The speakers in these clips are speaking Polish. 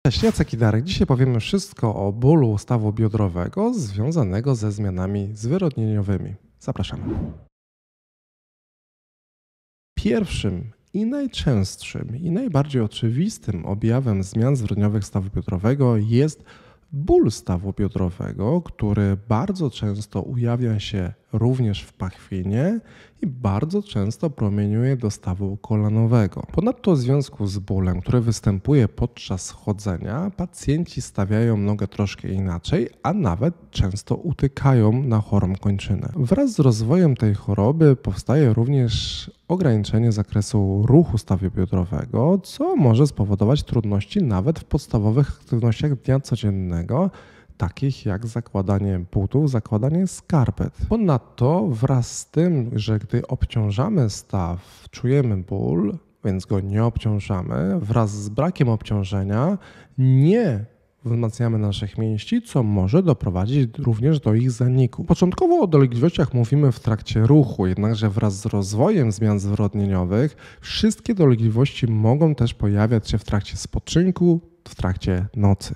Cześć, Jacek i Darek. Dzisiaj powiemy wszystko o bólu stawu biodrowego związanego ze zmianami zwyrodnieniowymi. Zapraszamy. Pierwszym i najczęstszym i najbardziej oczywistym objawem zmian zwyrodnieniowych stawu biodrowego jest ból stawu biodrowego, który bardzo często ujawnia się również w pachwinie i bardzo często promieniuje do stawu kolanowego. Ponadto w związku z bólem, który występuje podczas chodzenia, pacjenci stawiają nogę troszkę inaczej, a nawet często utykają na chorą kończynę. Wraz z rozwojem tej choroby powstaje również ograniczenie zakresu ruchu stawu biodrowego, co może spowodować trudności nawet w podstawowych aktywnościach dnia codziennego, takich jak zakładanie butów, zakładanie skarpet. Ponadto wraz z tym, że gdy obciążamy staw, czujemy ból, więc go nie obciążamy, wraz z brakiem obciążenia nie wzmacniamy naszych mięśni, co może doprowadzić również do ich zaniku. Początkowo o dolegliwościach mówimy w trakcie ruchu, jednakże wraz z rozwojem zmian zwyrodnieniowych wszystkie dolegliwości mogą też pojawiać się w trakcie spoczynku, w trakcie nocy.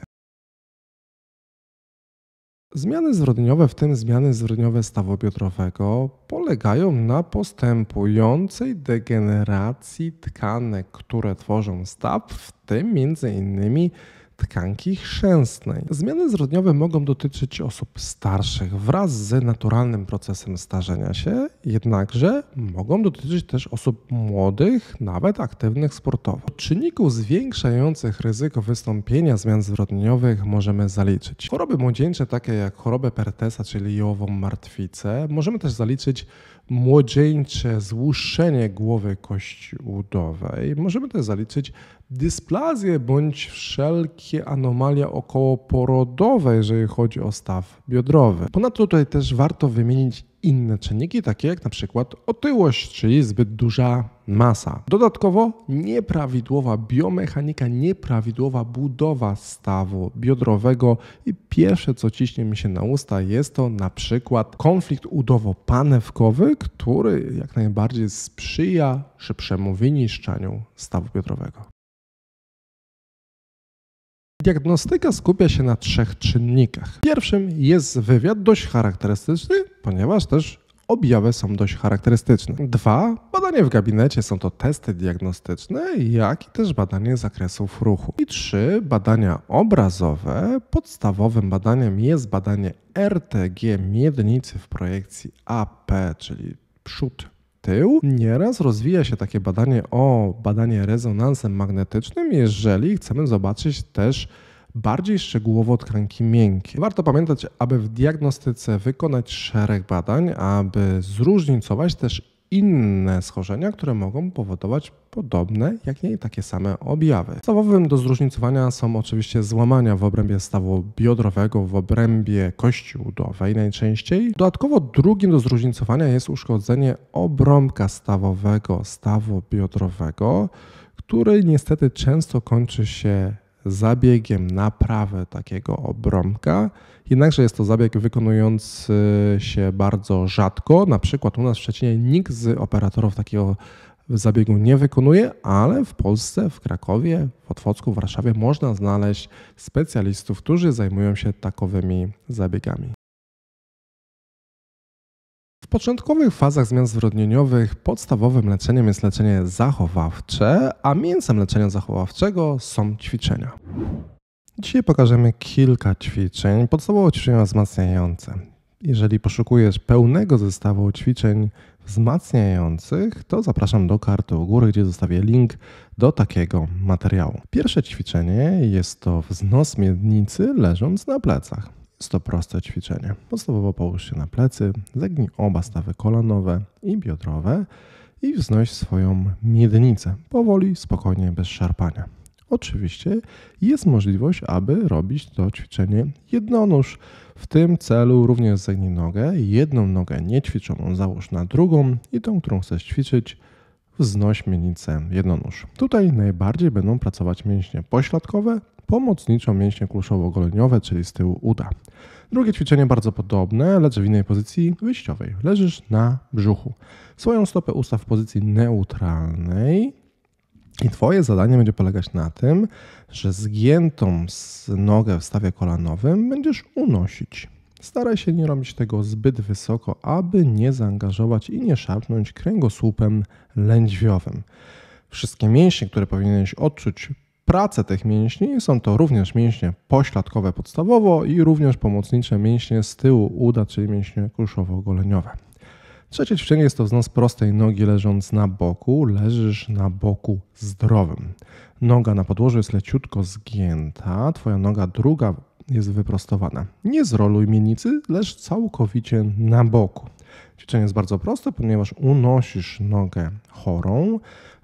Zmiany zwyrodnieniowe, w tym zmiany zwyrodnieniowe stawu biodrowego, polegają na postępującej degeneracji tkanek, które tworzą staw, w tym m.in. tkanki chrzęstnej. Zmiany zwyrodnieniowe mogą dotyczyć osób starszych wraz z naturalnym procesem starzenia się, jednakże mogą dotyczyć też osób młodych, nawet aktywnych sportowo. Czynników zwiększających ryzyko wystąpienia zmian zwyrodnieniowych możemy zaliczyć choroby młodzieńcze, takie jak chorobę Pertesa, czyli jołową martwicę. Możemy też zaliczyć młodzieńcze złuszczenie głowy kości udowej. Możemy też zaliczyć dysplazję bądź wszelkie anomalie okołoporodowe, jeżeli chodzi o staw biodrowy. Ponadto tutaj też warto wymienić inne czynniki, takie jak na przykład otyłość, czyli zbyt duża masa. Dodatkowo nieprawidłowa biomechanika, nieprawidłowa budowa stawu biodrowego i pierwsze, co ciśnie mi się na usta, jest to na przykład konflikt udowo-panewkowy, który jak najbardziej sprzyja szybszemu wyniszczaniu stawu biodrowego. Diagnostyka skupia się na 3 czynnikach. Pierwszym jest wywiad dość charakterystyczny, ponieważ też objawy są dość charakterystyczne. 2. Badanie w gabinecie, są to testy diagnostyczne, jak i też badanie zakresów ruchu. I 3. Badania obrazowe. Podstawowym badaniem jest badanie RTG miednicy w projekcji AP, czyli przód, tył. Nieraz rozwija się takie badanie rezonansem magnetycznym, jeżeli chcemy zobaczyć też bardziej szczegółowo tkanki miękkie. Warto pamiętać, aby w diagnostyce wykonać szereg badań, aby zróżnicować też inne schorzenia, które mogą powodować podobne, jak nie takie same objawy. Podstawowym do zróżnicowania są oczywiście złamania w obrębie stawu biodrowego, w obrębie kości udowej najczęściej. Dodatkowo drugim do zróżnicowania jest uszkodzenie obrąbka stawowego stawu biodrowego, który niestety często kończy się zabiegiem naprawy takiego obrąbka, jednakże jest to zabieg wykonujący się bardzo rzadko. Na przykład u nas w Szczecinie nikt z operatorów takiego zabiegu nie wykonuje, ale w Polsce, w Krakowie, w Otwocku, w Warszawie można znaleźć specjalistów, którzy zajmują się takowymi zabiegami. W początkowych fazach zmian zwyrodnieniowych podstawowym leczeniem jest leczenie zachowawcze, a mięsem leczenia zachowawczego są ćwiczenia. Dzisiaj pokażemy kilka ćwiczeń, podstawowe ćwiczenia wzmacniające. Jeżeli poszukujesz pełnego zestawu ćwiczeń wzmacniających, to zapraszam do karty u góry, gdzie zostawię link do takiego materiału. Pierwsze ćwiczenie jest to wznos miednicy leżąc na plecach. Jest to proste ćwiczenie. Podstawowo połóż się na plecy, zegnij oba stawy kolanowe i biodrowe i wznoś swoją miednicę. Powoli, spokojnie, bez szarpania. Oczywiście jest możliwość, aby robić to ćwiczenie jednonóż. W tym celu również zegnij nogę, jedną nogę niećwiczoną załóż na drugą i tą, którą chcesz ćwiczyć, wznoś miednicę jednonóż. Tutaj najbardziej będą pracować mięśnie pośladkowe, pomocniczo mięśnie kulszowo-goleniowe, czyli z tyłu uda. Drugie ćwiczenie bardzo podobne, lecz w innej pozycji wyjściowej. Leżysz na brzuchu. Swoją stopę ustaw w pozycji neutralnej I Twoje zadanie będzie polegać na tym, że zgiętą nogę w stawie kolanowym będziesz unosić. Staraj się nie robić tego zbyt wysoko, aby nie zaangażować i nie szarpnąć kręgosłupem lędźwiowym. Wszystkie mięśnie, które powinieneś odczuć pracę tych mięśni, są to również mięśnie pośladkowe podstawowo i również pomocnicze mięśnie z tyłu uda, czyli mięśnie kulszowo-goleniowe. Trzecie ćwiczenie jest to wznos prostej nogi leżąc na boku. Leżysz na boku zdrowym. Noga na podłożu jest leciutko zgięta, twoja noga druga jest wyprostowana. Nie zroluj miednicy, leż całkowicie na boku. Ćwiczenie jest bardzo proste, ponieważ unosisz nogę chorą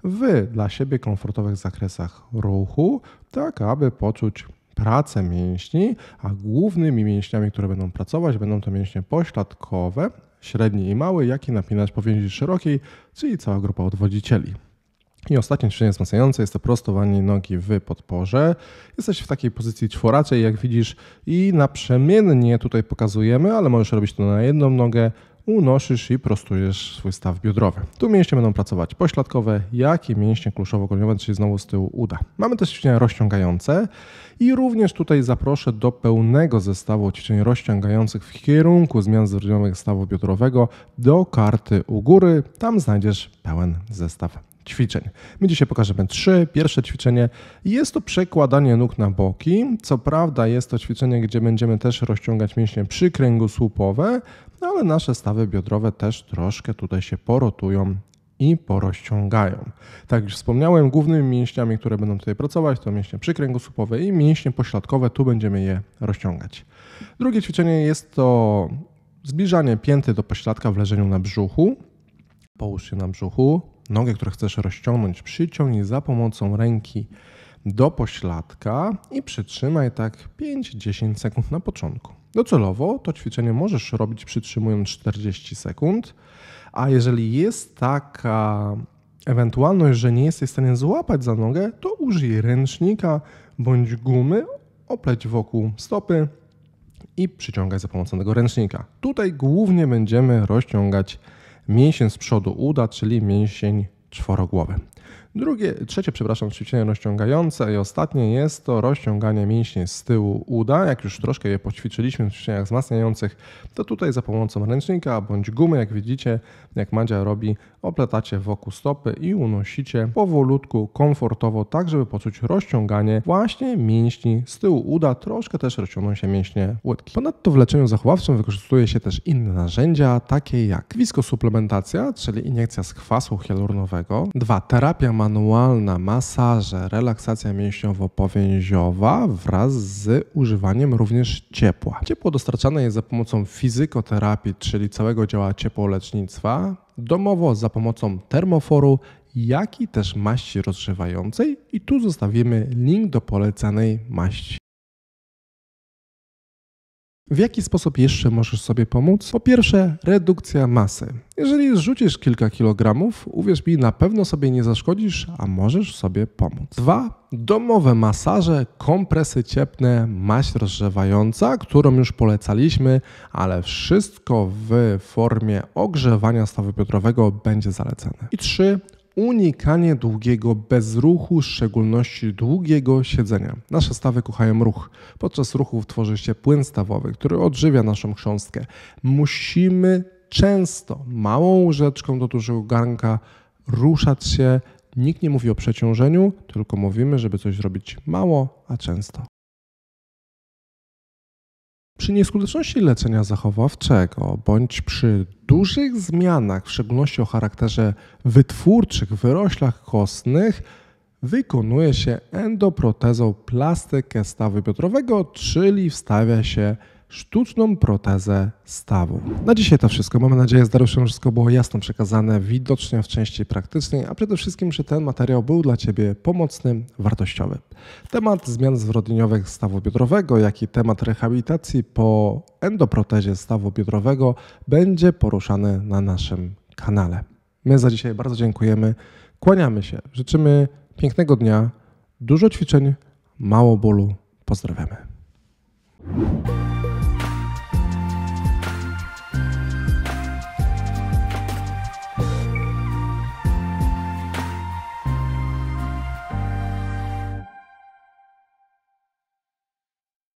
w dla siebie komfortowych zakresach ruchu, tak aby poczuć pracę mięśni, a głównymi mięśniami, które będą pracować, będą to mięśnie pośladkowe, średni i mały, jak i napinacz powięzi szerokiej, czyli cała grupa odwodzicieli. I ostatnie ćwiczenie wzmacniające jest to prostowanie nogi w podporze. Jesteś w takiej pozycji czworaczej, jak widzisz, i naprzemiennie tutaj pokazujemy, ale możesz robić to na jedną nogę, unosisz i prostujesz swój staw biodrowy. Tu mięśnie będą pracować pośladkowe, jak i mięśnie kulszowo-goleniowe, czyli znowu z tyłu uda. Mamy też ćwiczenia rozciągające i również tutaj zaproszę do pełnego zestawu ćwiczeń rozciągających w kierunku zmian zwrotniowych stawu biodrowego do karty u góry. Tam znajdziesz pełen zestaw ćwiczeń. My dzisiaj pokażemy 3. Pierwsze ćwiczenie jest to przekładanie nóg na boki. Co prawda jest to ćwiczenie, gdzie będziemy też rozciągać mięśnie przykręgosłupowe, ale nasze stawy biodrowe też troszkę tutaj się porotują i porozciągają. Tak jak już wspomniałem, głównymi mięśniami, które będą tutaj pracować, to mięśnie przykręgosłupowe i mięśnie pośladkowe. Tu będziemy je rozciągać. Drugie ćwiczenie jest to zbliżanie pięty do pośladka w leżeniu na brzuchu. Połóż się na brzuchu. Nogę, którą chcesz rozciągnąć, przyciągnij za pomocą ręki do pośladka i przytrzymaj tak 5-10 sekund na początku. Docelowo to ćwiczenie możesz robić przytrzymując 40 sekund, a jeżeli jest taka ewentualność, że nie jesteś w stanie złapać za nogę, to użyj ręcznika bądź gumy, opleć wokół stopy i przyciągaj za pomocą tego ręcznika. Tutaj głównie będziemy rozciągać mięsień z przodu uda, czyli mięsień czworogłowy. Trzecie ćwiczenie rozciągające i ostatnie jest to rozciąganie mięśni z tyłu uda. Jak już troszkę je poćwiczyliśmy w ćwiczeniach wzmacniających, to tutaj za pomocą ręcznika bądź gumy, jak widzicie, jak Madzia robi, opletacie wokół stopy i unosicie powolutku, komfortowo, tak żeby poczuć rozciąganie właśnie mięśni z tyłu uda. Troszkę też rozciągną się mięśnie łydki. Ponadto w leczeniu zachowawczym wykorzystuje się też inne narzędzia, takie jak wiskosuplementacja, czyli iniekcja z kwasu hialuronowego. 2. Terapia manualna, masaże, relaksacja mięśniowo-powięziowa wraz z używaniem również ciepła. Ciepło dostarczane jest za pomocą fizykoterapii, czyli całego działa ciepłolecznictwa, domowo za pomocą termoforu, jak i też maści rozgrzewającej i tu zostawimy link do polecanej maści. W jaki sposób jeszcze możesz sobie pomóc? Po pierwsze, redukcja masy. Jeżeli zrzucisz kilka kilogramów, uwierz mi, na pewno sobie nie zaszkodzisz, a możesz sobie pomóc. 2. Domowe masaże, kompresy cieplne, maść rozgrzewająca, którą już polecaliśmy, ale wszystko w formie ogrzewania stawu biodrowego będzie zalecane. I 3. Unikanie długiego bezruchu, w szczególności długiego siedzenia. Nasze stawy kochają ruch. Podczas ruchów tworzy się płyn stawowy, który odżywia naszą chrząstkę. Musimy często małą łyżeczką do dużego garnka ruszać się. Nikt nie mówi o przeciążeniu, tylko mówimy, żeby coś zrobić mało, a często. Przy nieskuteczności leczenia zachowawczego bądź przy dużych zmianach, w szczególności o charakterze wytwórczych, wyroślach kostnych, wykonuje się endoprotezą plastykę stawu biodrowego, czyli wstawia się sztuczną protezę stawu. Na dzisiaj to wszystko. Mamy nadzieję, że wszystko było jasno przekazane, widocznie w części praktycznej, a przede wszystkim, że ten materiał był dla Ciebie pomocny, wartościowy. Temat zmian zwrotniowych stawu biodrowego, jak i temat rehabilitacji po endoprotezie stawu biodrowego będzie poruszany na naszym kanale. My za dzisiaj bardzo dziękujemy, kłaniamy się, życzymy pięknego dnia, dużo ćwiczeń, mało bólu. Pozdrawiamy.